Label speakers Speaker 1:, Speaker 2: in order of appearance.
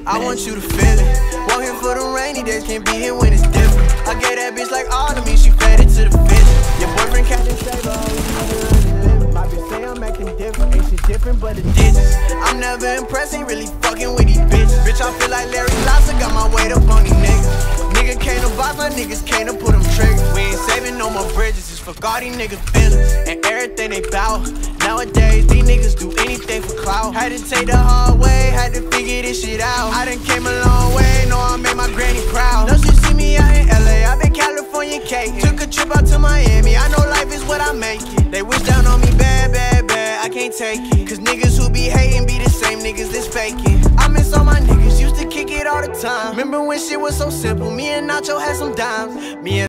Speaker 1: I want you to feel it. Walk here for the rainy days, can't be here when it's different. I gave that bitch like all of me, she fed it to the fish. Your boyfriend Captain Saber, my bitch say I'm acting different, ain't shit different but the digits. I'm never impressed, ain't really fucking with these bitches. Bitch, I feel like Larry Lobster, got my weight up on these niggas. Nigga can't no box, my niggas can't no put them triggers. We ain't saving no more bridges, it's fuck all these niggas feelings and everything they bout. Nowadays, these niggas do anything for clout. Had to take the hard way, had to figure this shit out. I done came a long way, know I made my granny proud. Know she see me out in LA, I been California caking. Took a trip out to Miami, I know life is what I make it. They wish down on me bad, bad, bad, I can't take it. Cause niggas who be hating be the same niggas that's faking. I miss all my niggas, used to kick it all the time. Remember when shit was so simple, me and Nacho had some dimes. Me and